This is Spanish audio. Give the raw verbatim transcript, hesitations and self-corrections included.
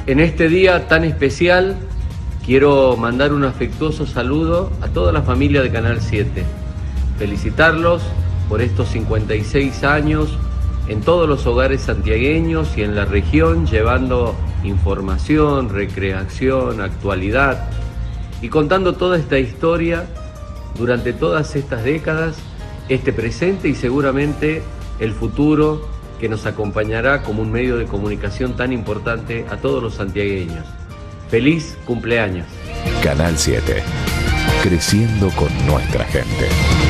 En este día tan especial quiero mandar un afectuoso saludo a toda la familia de Canal siete. Felicitarlos por estos cincuenta y seis años en todos los hogares santiagueños y en la región, llevando información, recreación, actualidad y contando toda esta historia durante todas estas décadas, este presente y seguramente el futuro que nos acompañará como un medio de comunicación tan importante a todos los santiagueños. ¡Feliz cumpleaños! Canal siete, creciendo con nuestra gente.